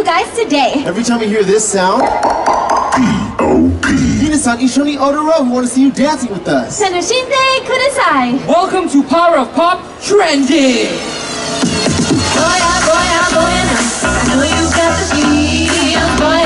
you guys today. Every time we hear this sound, Minasan Ishoni Odoro, we want to see you dancing with us. Tanoshinde kudasai. Welcome to Power of Pop Trending. Boy, I know you've got the feel. Boy,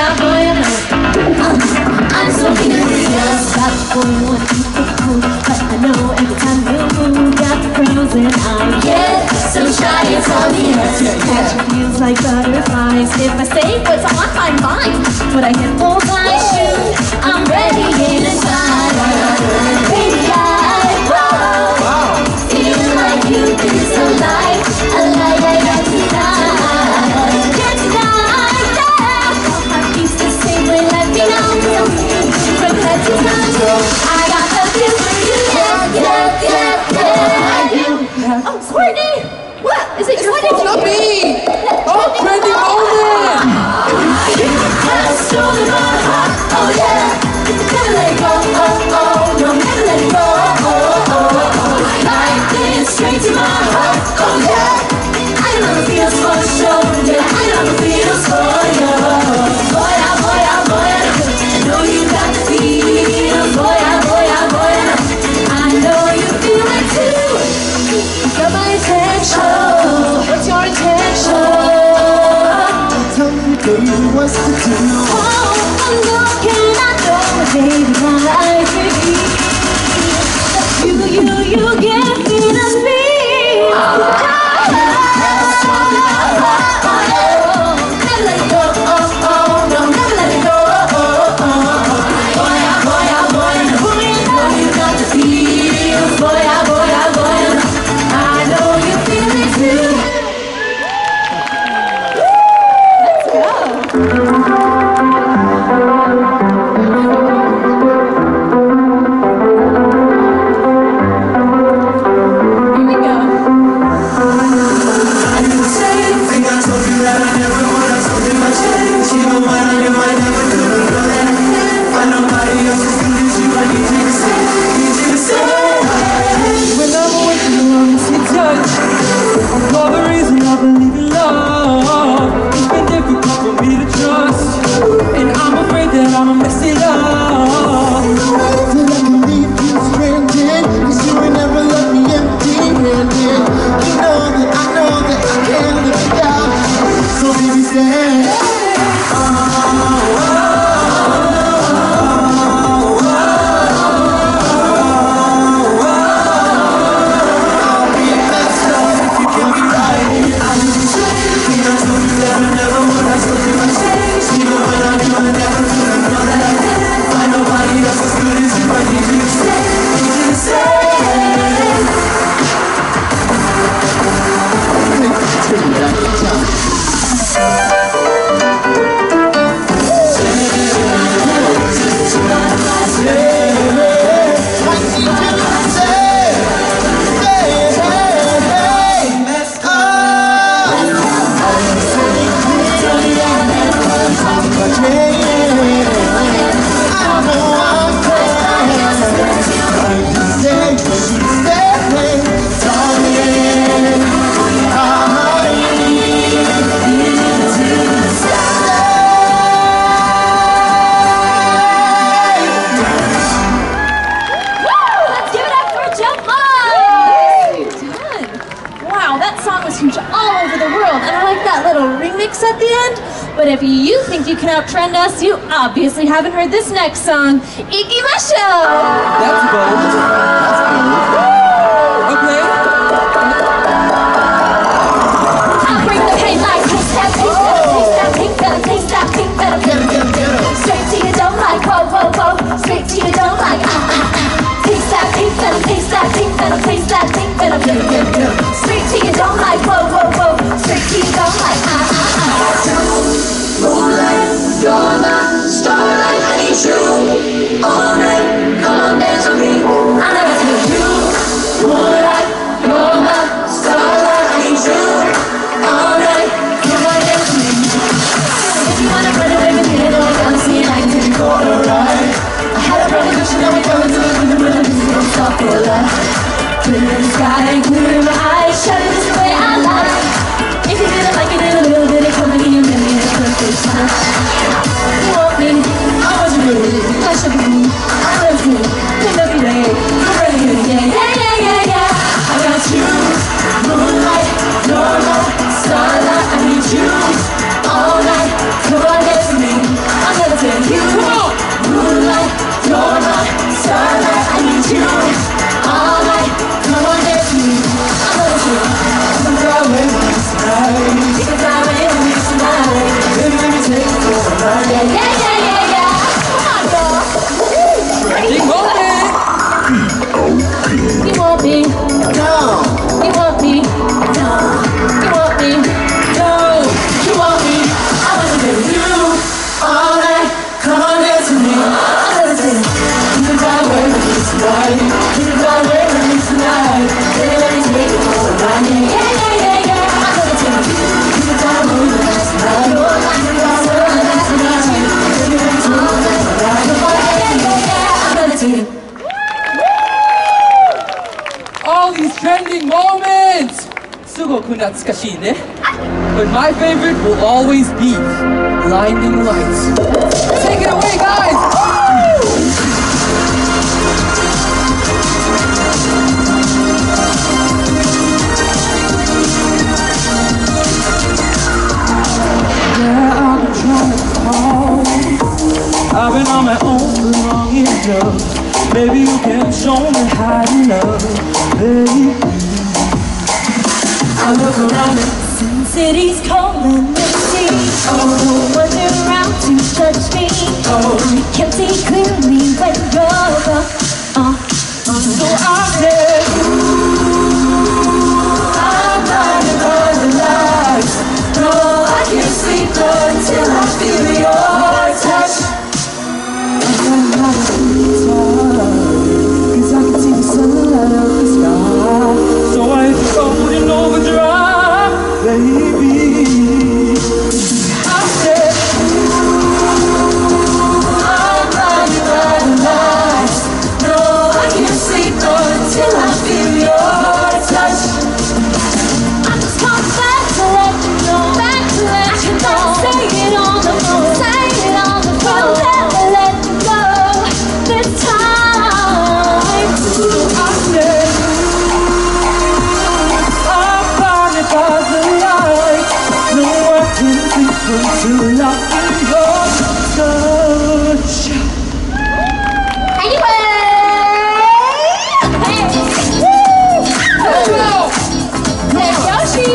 I'm so curious about the boy when he's cool. But I know every time you move, got the cruise and I get so shy, it's obvious. Catching feels like butterflies. If I say what's on my mind, but I can hold my shoe, I'm ready inside. Baby, I feel like you is alive, alive, alive tonight. Yeah, tonight, yeah. My piece the same way, let me know. From head to toe, I got the feel for you. Yeah, I do. Oh, Courtney! What? Is it your fault? It's not me! Oh, Trending Moment! Has stolen my heart, oh yeah. Never let it go, oh, no, never let it go, Life is straight to my heart, oh yeah. I know the feels for sure, yeah, I know the feels for you. Boy, I know you got the feel. Boy, I know you feel it too. Got my attention, what's your intention? Tell me, baby, what's to do? Oh, I'm looking, I know, baby, my life is you give me the feel. Never let it go, no, never let it go. Boy, you got the feel. Boy, I know you feel it too. At the end, but if you think you can outtrend us, you obviously haven't heard this next song, Ikimashou! That's bold. Okay. I'll bring the pain like taste that, taste that, taste that, pink better, straight to you don't like, whoa, straight to you don't like, taste that, pink better, taste that, pink better, taste that, pink better, straight to you don't like, whoa, straight to you don't like, Moonlight, you're the starlight, I need you. All night, come on, dance with me. I never told you. Moonlight, you're the starlight, I need you. All night, come on, dance with me. If you wanna run away with me, don't come see it, I can take a quarter ride. I had a premonition that we're going to live with the rhythm, so don't stop for life. Clear the sky, clear my eyes, shut it just the way I like. If you didn't like it, then a little bit of coming in your million. You want me? I want you. I should be. I love you. Pick up your day. You're ready. Yeah, yeah, yeah, yeah, yeah. I got you. Moonlight, your light, starlight. I need you all night. Come on, dance with me. I'm gonna take you. Come on. Moonlight, your light, starlight. I need you all night. Come on, dance with me. I'm gonna take you. You can fly away with me tonight. You can fly away with me tonight. Baby, let me take you for a ride. Yeah, yeah, yeah, yeah, yeah. Come on, y'all. Trending moment. You want me? No. You want me? No. You want me? No. You want me? I wanna be with you all night. Come on, dance with me. I'm gonna sing. You can fly away with me tonight. You can fly away with me tonight. Baby, let me take you for a ride. Yeah, yeah, yeah, yeah. I'm gonna sing. You can fly away with me tonight. You can fly away with me tonight. Baby, let me take you for a ride. Come on, yeah, yeah, yeah. I'm gonna sing. All these trending moments. すごく懐かしいね。But my favorite will always be Blinding Lights. Take it away, guys. Yeah, I've been trying to call. I've been on my own for long enough. Maybe you can show me how to love, baby. I look around and Sin City's cold and empty. No one's around to judge me. I can see clearly when you're gone. so I said, I'm blinded by the lights. No, I can't sleep until I feel your touch. I'm not tired, 'cause I can see the sunlight of the sky. So I hit the phone in overdrive, baby. I said, I'm blinded by the lights. No, I can't sleep until I feel your touch. I just come back to let you know. Back to let you know. Say it on the phone. Say it on the phone. Never let you go this time. So I said, I'm blinded by the lights. No, I can't sleep until I feel your touch. Anyway. Hey. Let's go. Hey, Yoshi.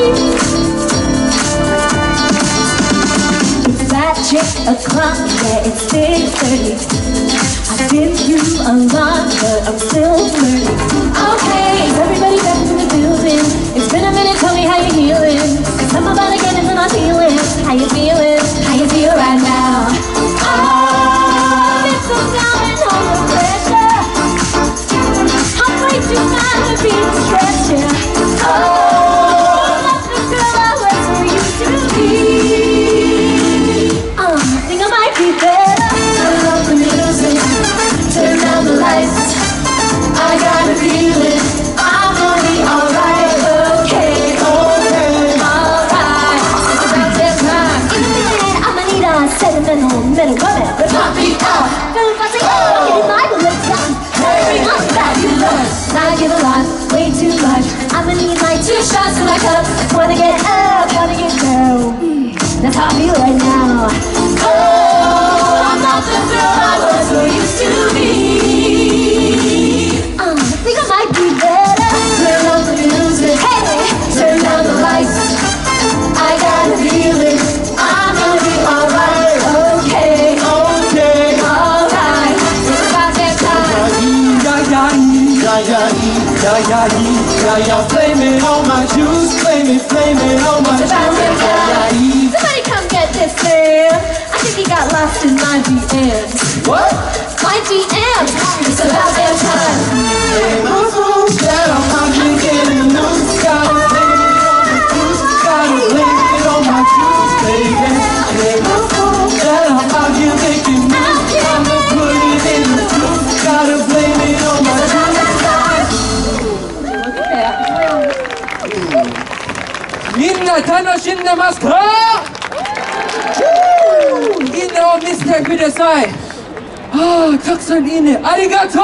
It's that chick o'clock, yeah, it's 6:30. I've been through a lot, but I'm still learning. Okay, is everybody back in the building? It's been a minute, tell me how you're healing. 'Cause I'm about to get into my feelings. How you feeling? How you feel right now? Oh, it's so down and under pressure. I'm way too mad to be stressed, yeah. Oh, not the girl I was for you to be. Think I might be better. Turn up the music, turn down the lights. I got a feeling I'm gonna be alright. Okay, alright. It's about that time. In a minute, I'ma need a sentimental middle woman. But pump me up, feeling fussy. Give me my bullets down. Bring on fabulous. Not give a lot, way too much. I'ma need like 2 shots in my cup. Wanna get up, wanna get down. That's how I feel right now. Oh, I'm not the girl I was or used to be. Think I might be better. Turn up the music, hey, turn down the lights. I got a feeling I'm gonna be alright. Okay, Okay. alright. It's about that time. Blame it on my juice, blame it on my It's about that time. juice. Somebody come get this man. I think he got lost in my DMs. What? My DMs. It's about that time. My phone's down, I'm drinking the news. Gotta blame it on my juice, baby. My phone's down, I'm drinking news. I'ma put it in the juice. Gotta blame it on my juice. Look at that. みんな楽しんでますか？ を見せてください。たくさんいいね、ありがとう。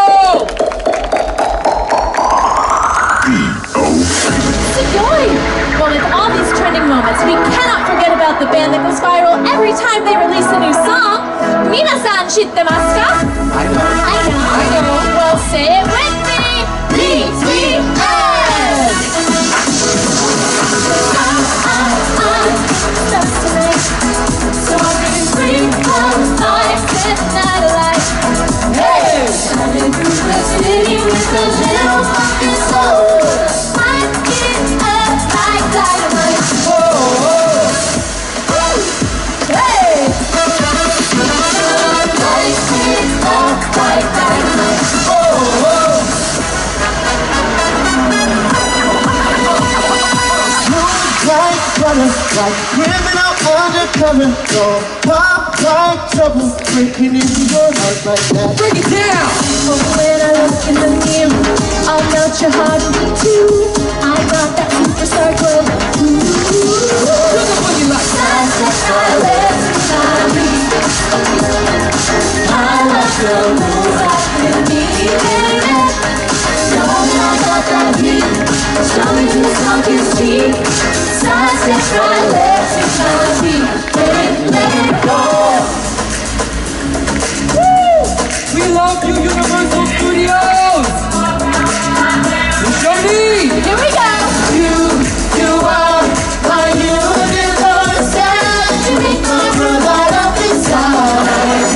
Well, with all these trending moments, we cannot forget about the band that goes viral every time they release a new song. 皆さん知ってますか? I know. Well, say it with me. BTS. Just tonight, so I can scream all night, midnight light. Hey, shining through the city with a little fucking soul. Light it up like dynamite. Hey, light it up like dynamite. Like criminal undercover, so pop like trouble, breaking into your heart like that. Break it down. Oh, when I look in the mirror, I'll melt your heart into two. I got that superstar glow. Look at what you like. I love your moves, I can be baby. Know that I got that heat. Show me who the song is cheap. Sunset, my legs, it's my feet. Let it go. We love you, Universal Studios. Johnny. Here we go. You are my universe, and you make my world light up inside.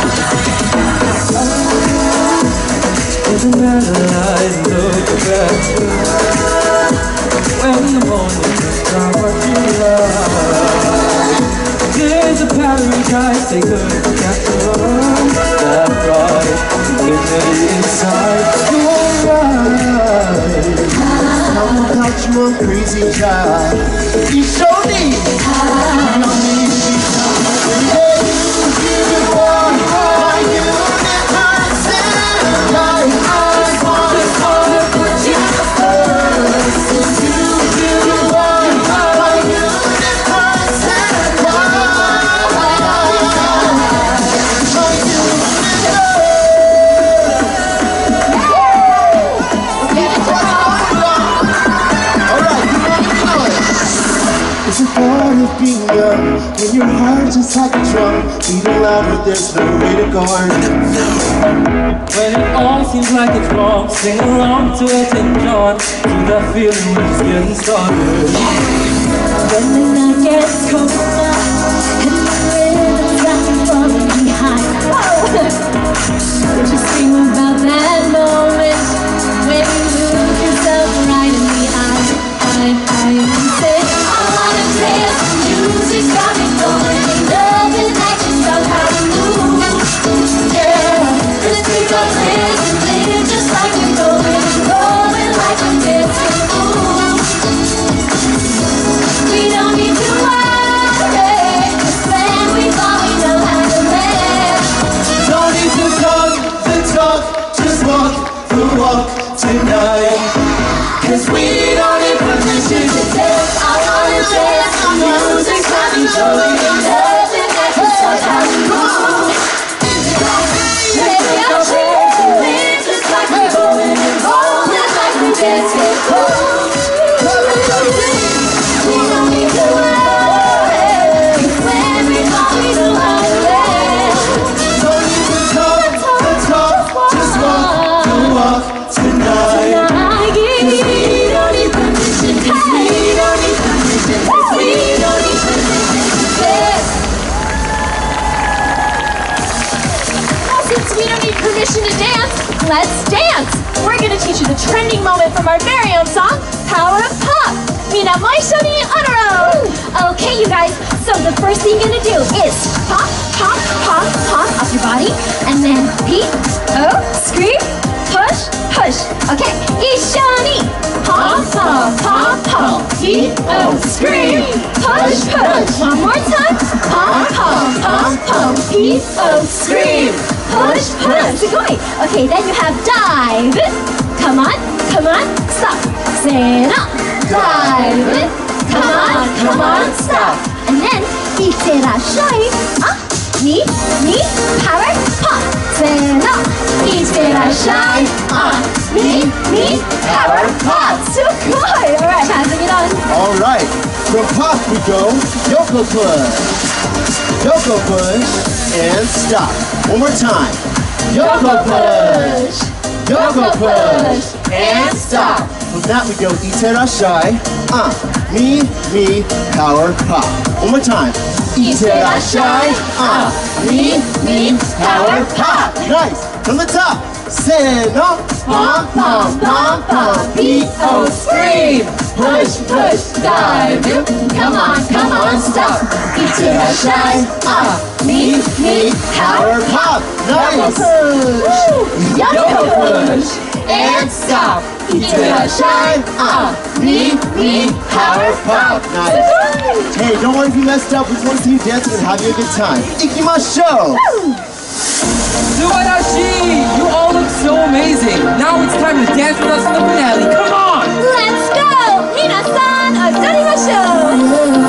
Doesn't matter, I look back when the morning is not what you love. There's a paradise they couldn't capture. That bright dignity inside. You're right. How about you a crazy child? You show me. You know me, you are my universe, and I wanna put you first. You are my universe, and it's a part of being young, when your heart just like a drum, beating louder, there's no way to guard it. When it all seems like it's wrong, sing along to Elton John, to that feeling we're just getting started. When the night gets colder and the rhythm's rocking falling behind. Don't you sing about that moment when you lose yourself right in the eye. I say I wanna dance, the music's got me going, love is like just somehow to move. Yeah, let's take our hands and live just like we're going like we're dancing fools. We don't need to worry, just when we thought we know how to live. Don't need to talk, just walk the walk tonight. 'Cause we don't need permission to dance. I wanna dance, the music's got me going, nothing that can stop how we move. Take our chance and live just like we're going and rolling like we're dancing fools. We don't need to worry, 'cause when we thought we knew how to live. Don't need to talk, just walk the walk tonight. 'Cause we don't need permission, 'cause we don't need permission, 'cause we don't need permission to dance. Well, since we don't need permission to dance, let's dance! We're gonna teach you the trending moment from our very own song, Power of Pop! Mina Moishoni Honoro! Okay, you guys, so the first thing you're gonna do is pop, pop, pop, pop off your body, and then scream, push, push. Okay, Ishoni! Pop, pop, pop, pop, scream, push, push. One more time, pop, pop, pop, pop, scream, push, push. Sugoi. Okay, then you have dive. Come on, stop. Stand up, dive. Come on, stop. And then, itterashai. me, power, pop. Stand up, each day I shine. Me, power, pop. So good. All right, passing it on. All right, from pop we go Yoko Push. Yoko Push and stop. One more time. Yoko Push. Yoko Push and stop. From that we go Iterashai. Me, power, pop. One more time. Iterashai. Me, power, pop. Nice. From the top. Seno, pom, pom, pom, pom. P-O, scream. Push, dive. Come on, stop. Iterashai. Me, power, pop. Nice. Yoko push. And stop. Iterashai. Me, power, pop. Nice. Hey, don't worry if you messed up. We just want to see you dancing and having a good time. Ikimashou. Subarashi! You all look so amazing. Now it's time to dance with us in the finale. Come on! Let's go! Minasan, otarimashou!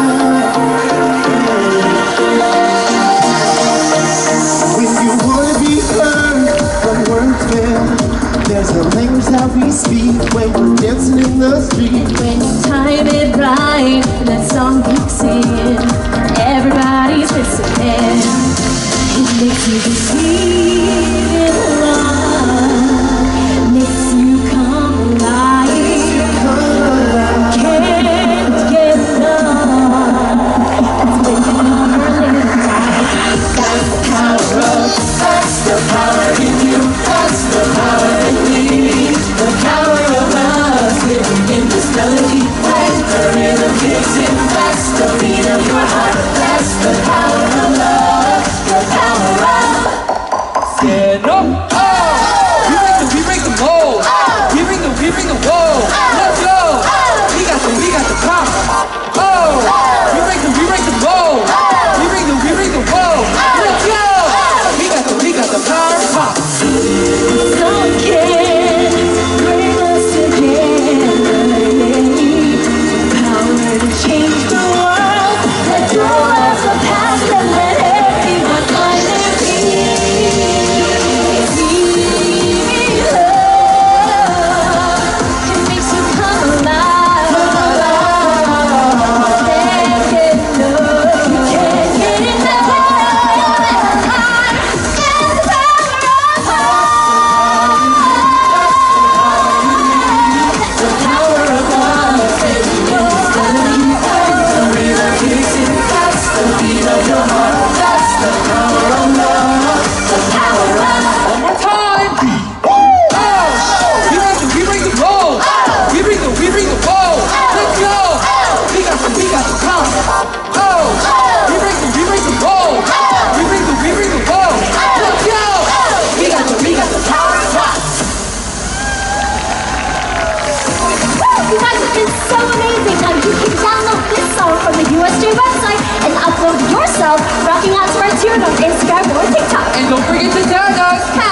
When you wanna be heard, when words fail, there's a language that we speak when we're dancing in the street. When you time it right, that song kicks in, everybody's listening. It makes you believe in love, makes you come alive. Can't get enough. That's when you are living right. That's the power of, that's the power in you, that's the power in me. The power of us living in this melody. When the rhythm kicks in, that's the beat of your heart. That's the power of love. The power of Stand up! Oh! We break the mold! We bring the whoa! Let's go! We got the power! Oh! We break the mold! We bring the whoa! Let's go! We got the power! Pop! Some can bring us together. Power to change the world. Let go of the past and let everyone find their peace. Love, it makes you come alive. Can't get enough. You can't get enough. There's the power of love. One more time! Oh! We bring the mold! We bring the whoa! Let's go! We got the power! Oh! We bring the mold! We bring the whoa! Let's go! We got the power! Pop! You guys have been so amazing. Now you can download this song from the USJ website and upload yourself rocking out to our tune on Instagram or TikTok. And don't forget to tag us!